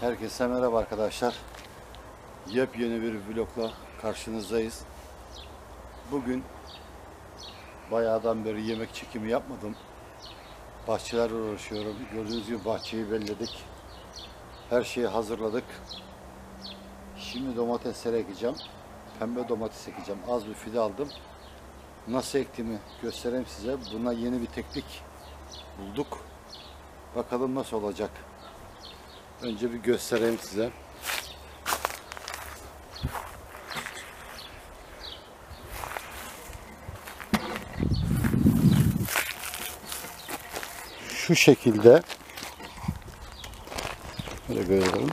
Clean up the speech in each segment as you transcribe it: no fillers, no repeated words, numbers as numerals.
Herkese merhaba arkadaşlar. Yepyeni bir vlogla karşınızdayız. Bugün bayağıdan beri yemek çekimi yapmadım. Bahçelerle uğraşıyorum. Gördüğünüz gibi bahçeyi belledik. Her şeyi hazırladık. Şimdi domatesleri ekeceğim. Pembe domates ekeceğim. Az bir fide aldım. Nasıl ektiğimi göstereyim size. Buna yeni bir teknik bulduk. Bakalım nasıl olacak. Önce bir göstereyim size. Şu şekilde böyle görelim.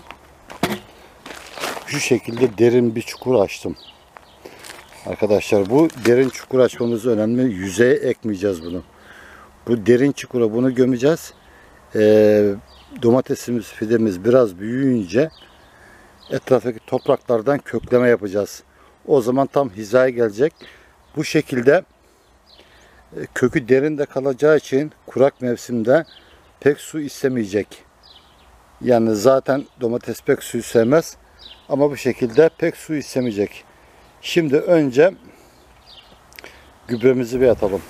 Şu şekilde derin bir çukur açtım. Arkadaşlar bu derin çukur açmamız önemli. Yüzeye ekmeyeceğiz bunu. Bu derin çukura bunu gömeceğiz. Domatesimiz, fidemiz biraz büyüyünce etraftaki topraklardan kökleme yapacağız. O zaman tam hizaya gelecek. Bu şekilde kökü derinde kalacağı için kurak mevsimde pek su istemeyecek. Yani zaten domates pek suyu sevmez. Ama bu şekilde pek su istemeyecek. Şimdi önce gübremizi bir atalım.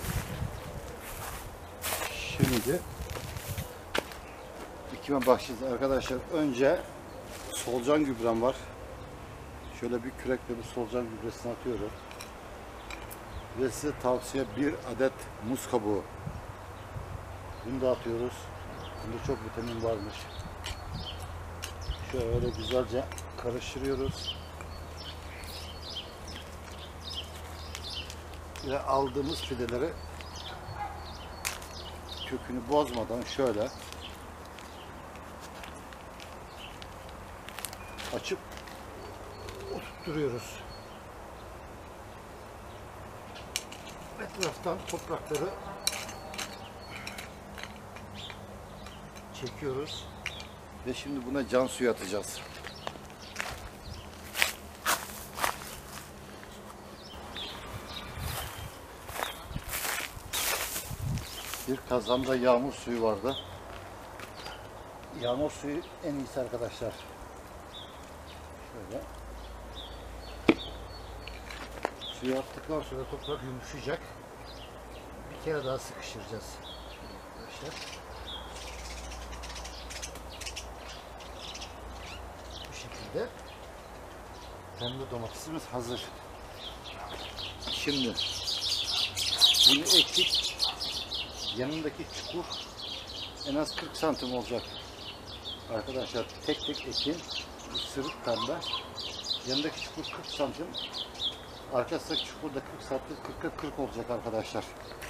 Şimdi dikime başlayacağız arkadaşlar. Önce solucan gübrem var. Şöyle bir kürekle bir solucan gübresini atıyorum. Ve size tavsiye bir adet muz kabuğu. Bunu da atıyoruz. Bunda çok vitamin varmış. Şöyle güzelce karıştırıyoruz. Ve aldığımız fideleri kökünü bozmadan şöyle açıp oturtuyoruz. Etraftan toprakları çekiyoruz ve şimdi buna can suyu atacağız. Bir kazanda yağmur suyu vardı. Yağmur suyu en iyisi arkadaşlar. Şöyle. Suyu attıktan sonra toprak yumuşayacak. Bir kere daha sıkıştıracağız. Arkadaşlar. Bu şekilde pembe domatesimiz hazır. Şimdi bunu ektik. Yanındaki çukur en az 40 santim olacak. Arkadaşlar tek tek ekin. Bu sırık pembe. Yanındaki çukur 40 santim. Arkasındaki çukurda 40 santim. 40 olacak arkadaşlar.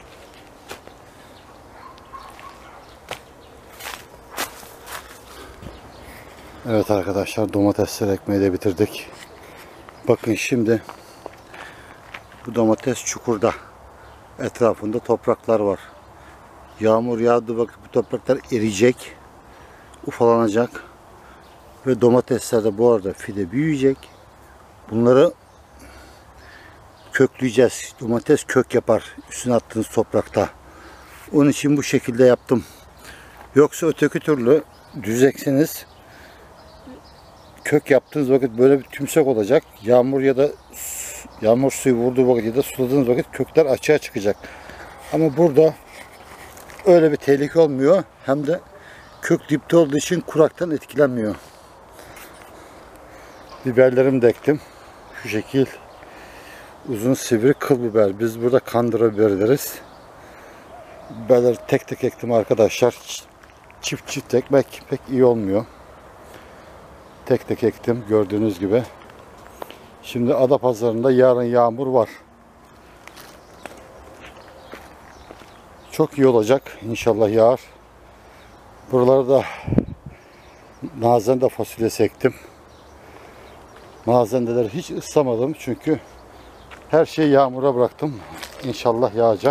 Evet arkadaşlar, domatesleri ekmeği de bitirdik. Bakın şimdi bu domates çukurda. Etrafında topraklar var. Yağmur yağdı, bak bu topraklar eriyecek. Ufalanacak. Ve domatesler de bu arada fide büyüyecek. Bunları kökleyeceğiz. Domates kök yapar üstüne attığınız toprakta. Onun için bu şekilde yaptım. Yoksa öteki türlü düz ekseniz kök yaptığınız vakit böyle bir tümsek olacak. Yağmur ya da yağmur suyu vurduğu vakit ya da suladığınız vakit kökler açığa çıkacak. Ama burada öyle bir tehlike olmuyor. Hem de kök dipte olduğu için kuraktan etkilenmiyor. Biberlerimi de ektim. Şu şekil uzun sivri kıl biber. Biz burada kandıra biber deriz. Biberleri tek tek ektim arkadaşlar. Çift çift ekmek pek iyi olmuyor. Tek tek ektim gördüğünüz gibi. Şimdi Adapazarı'nda yarın yağmur var. Çok iyi olacak. İnşallah yağar. Buralarda nazende fasulyesi ektim. Nazendeleri hiç ıslamadım çünkü her şeyi yağmura bıraktım. İnşallah yağacak.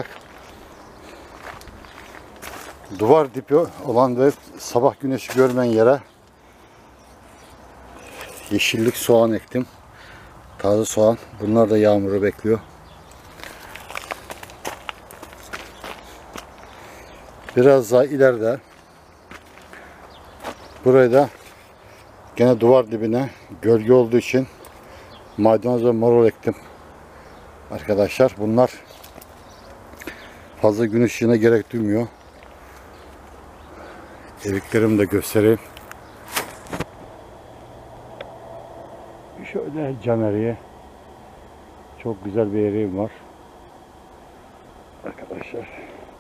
Duvar dibi olan ve sabah güneşi görmeyen yere yeşillik soğan ektim. Taze soğan. Bunlar da yağmuru bekliyor. Biraz daha ileride burayı da Gene duvar dibine gölge olduğu için maydanoz ve marul ektim. Arkadaşlar bunlar fazla gün ışığına gerek duymuyor. Eriklerimi de göstereyim. Şöyle cam eriği. Çok güzel bir eriğim var. Arkadaşlar.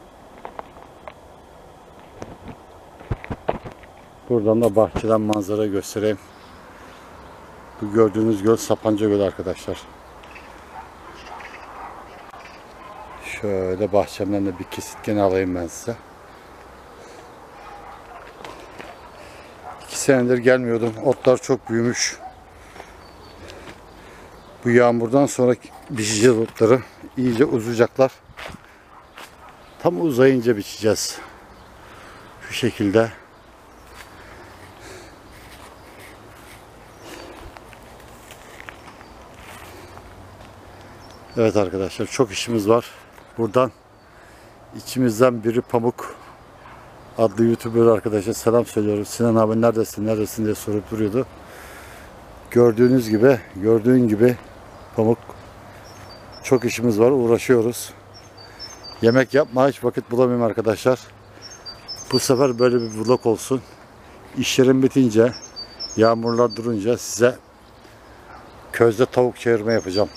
Buradan da bahçeden manzara göstereyim. Bu gördüğünüz göl Sapanca Gölü arkadaşlar. Şöyle bahçemden de bir kesit gene alayım ben size. 2 senedir gelmiyordum. Otlar çok büyümüş. Bu yağmurdan sonra biçeceğiz otları. İyice uzayacaklar. Tam uzayınca biçeceğiz. Şu şekilde. Evet arkadaşlar, çok işimiz var. Buradan içimizden biri Pamuk adlı YouTuber arkadaşa selam söylüyorum. Sinan abi neredesin diye sorup duruyordu. Gördüğün gibi Pamuk, çok işimiz var, uğraşıyoruz. Yemek yapmaya hiç vakit bulamıyorum arkadaşlar. Bu sefer böyle bir vlog olsun. İşlerim bitince, yağmurlar durunca size közde tavuk çevirme yapacağım.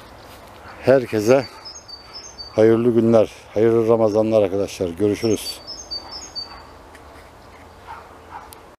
Herkese hayırlı günler, hayırlı Ramazanlar arkadaşlar. Görüşürüz.